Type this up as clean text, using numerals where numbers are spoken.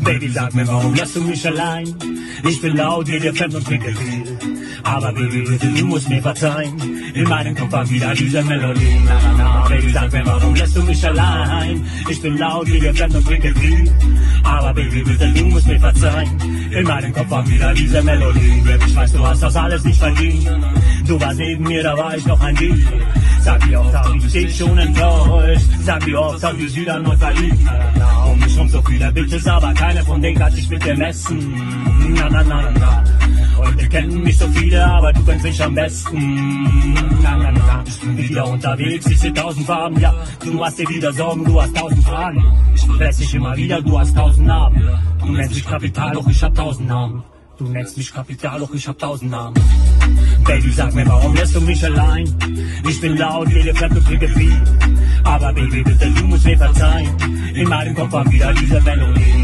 Baby, sag mir, warum lässt du mich allein? Ich bin laut, geh dir fremd und trinke viel. Aber Baby, bitte, du musst mir verzeihen. In meinem Kopf war wieder diese Melodie. Na, na, na, Baby, sag mir, warum lässt du mich allein? Ich bin laut, geh dir fremd und trinke viel. Aber Baby, bitte, du musst mir verzeihen. In meinem Kopf war wieder diese Melodie. Baby, ich weiß, du hast das alles nicht verdient. Du warst neben mir, da war ich noch ein Dieb. Sag wie oft hab ich dich schon enttäuscht. Sag wie oft hab ich wieder neu verliebt. Um mich rum so viele Bitches, aber keine von denen kann sich mit dir messen. Na, na, na, na, na. Und wir kennen nicht so viele, aber du kennst mich am besten. Na, na, na. Ich bin wieder unterwegs, ich seh 1000 Farben, ja. Du hast dir wieder Sorgen, du hast 1000 Fragen. Ich verlässt dich immer wieder, du hast 1000 Namen. Du nennst mich Kapital, doch ich hab 1000 Namen. Du nennst mich Kapital, doch ich hab 1000 Namen. Baby, sag mir, warum lässt du mich allein? Ich bin laut, jede fremd und trinke viel. Aber Baby, bitte, du musst mir verzeihen. In meinem Kopf war wieder diese Melodie.